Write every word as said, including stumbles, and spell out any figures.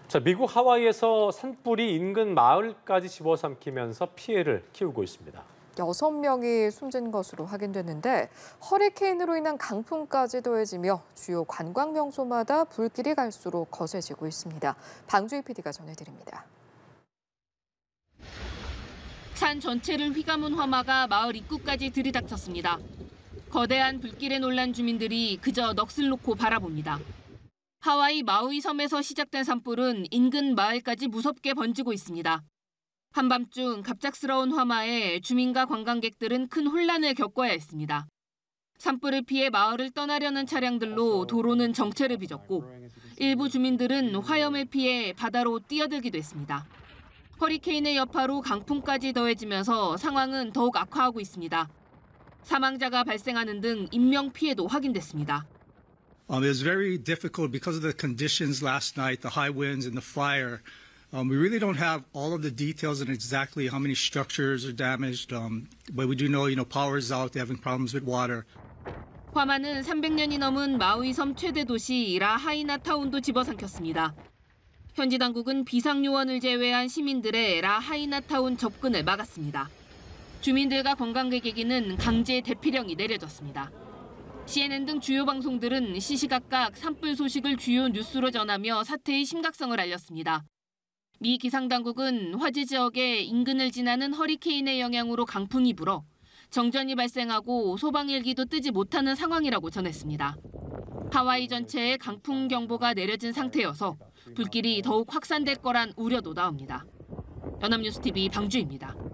자, 미국 하와이에서 산불이 인근 마을까지 집어삼키면서 피해를 키우고 있습니다. 여섯 명이 숨진 것으로 확인됐는데 허리케인으로 인한 강풍까지 더해지며 주요 관광 명소마다 불길이 갈수록 거세지고 있습니다. 방주희 피디가 전해드립니다. 산 전체를 휘감은 화마가 마을 입구까지 들이닥쳤습니다. 거대한 불길에 놀란 주민들이 그저 넋을 놓고 바라봅니다. 하와이 마우이 섬에서 시작된 산불은 인근 마을까지 무섭게 번지고 있습니다. 한밤중 갑작스러운 화마에 주민과 관광객들은 큰 혼란을 겪어야 했습니다. 산불을 피해 마을을 떠나려는 차량들로 도로는 정체를 빚었고 일부 주민들은 화염을 피해 바다로 뛰어들기도 했습니다. 허리케인의 여파로 강풍까지 더해지면서 상황은 더욱 악화하고 있습니다. 사망자가 발생하는 등 인명 피해도 확인됐습니다. Um, it was very difficult because of the conditions last night, the high winds and the fire. Um, we really don't have all of the details on exactly how many structures are damaged, um, but we do know, you know, power is out, they're having problems with water. 화마는 삼백 년이 넘은 마우이 섬 최대 도시 라하이나타운도 집어삼켰습니다. 현지 당국은 비상요원을 제외한 시민들의 라하이나타운 접근을 막았습니다. 주민들과 관광객에게는 강제 대피령이 내려졌습니다. 씨엔엔 등 주요 방송들은 시시각각 산불 소식을 주요 뉴스로 전하며 사태의 심각성을 알렸습니다. 미 기상당국은 화재 지역에 인근을 지나는 허리케인의 영향으로 강풍이 불어 정전이 발생하고 소방헬기도 뜨지 못하는 상황이라고 전했습니다. 하와이 전체에 강풍 경보가 내려진 상태여서 불길이 더욱 확산될 거란 우려도 나옵니다. 연합뉴스티비 방주입니다.